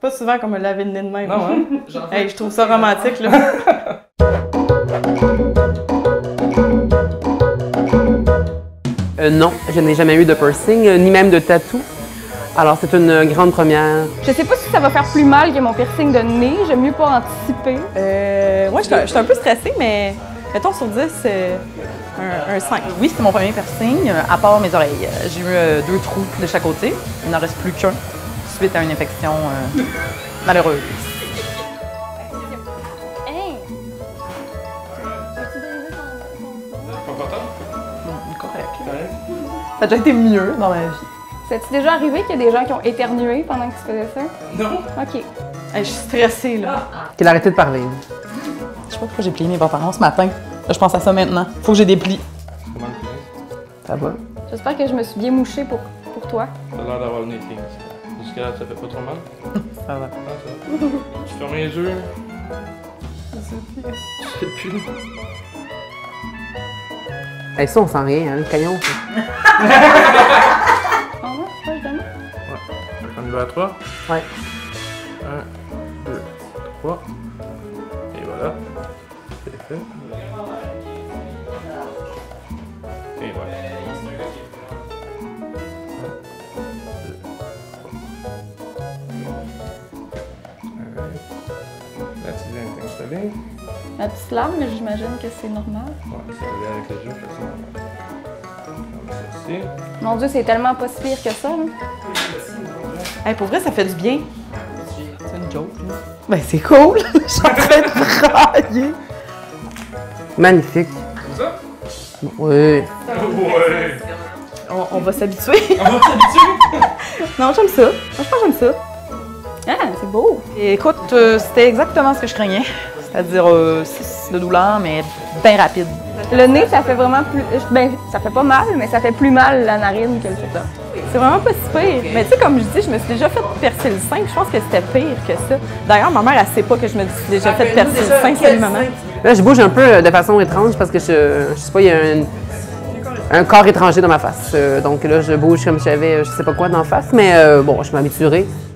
Pas souvent qu'on me lavait le nez de même. Non, hein? Hey, je trouve ça romantique, là. Non, je n'ai jamais eu de piercing, ni même de tatou. Alors, c'est une grande première. Je sais pas si ça va faire plus mal que mon piercing de nez. J'aime mieux pas anticiper. Moi, je suis un peu stressée, mais mettons sur 10, un 5. Oui, c'était mon premier piercing, à part mes oreilles. J'ai eu 2 trous de chaque côté. Il n'en reste plus qu'un, suite à une infection malheureuse. Hey! Correct. Ça a déjà été mieux dans ma vie. C'est-tu déjà arrivé qu'il y a des gens qui ont éternué pendant que tu faisais ça? Non. OK. Hey, je suis stressée, là. Qu'il a arrêté de parler. Je sais pas pourquoi j'ai plié mes pantalons ce matin. Là, je pense à ça maintenant. Faut que j'ai des plis. Comment le tenir? Ça va? J'espère que je me suis bien mouchée pour toi. T'as l'air d'avoir le nez clean. Jusqu'à là, ça fait pas trop mal? Ça va. Ah, ça va. Tu fermes les yeux. Je sais plus. Hey, ça, on sent rien, hein, le crayon. Ah ouais, c'est pas évidemment. On y va à 3. Ouais. 1, 2, 3. Et voilà. C'est fait. Et voilà. 1, 2, 3. La petite ligne est installée. La petite larme, mais j'imagine que c'est normal. Ouais, c'est relié avec les yeux, fait ça. On va ceci. Mon Dieu, c'est tellement pas si pire que ça, là. Hey, pour vrai, ça fait du bien. C'est une joke, là. Ben, c'est cool. Je suis en train de brailler. Magnifique. C'est ça? Oui. Ouais! On va s'habituer. On va s'habituer! Non, j'aime ça. Franchement, j'aime ça. Ah, c'est beau. Et écoute, c'était exactement ce que je craignais. C'est-à-dire 6 de douleur, mais bien rapide. Le nez, ça fait vraiment plus... Ben, ça fait pas mal, mais ça fait plus mal la narine que le ça. C'est vraiment pas si pire. Mais tu sais, comme je dis, je me suis déjà fait percer le sein. Je pense que c'était pire que ça. D'ailleurs, ma mère, elle sait pas que je me suis déjà fait percer le sein. Salut, maman. Là, je bouge un peu de façon étrange parce que je sais pas, il y a un corps étranger dans ma face. Donc là, je bouge comme si j'avais je sais pas quoi dans la face, mais bon, je m'habituerai.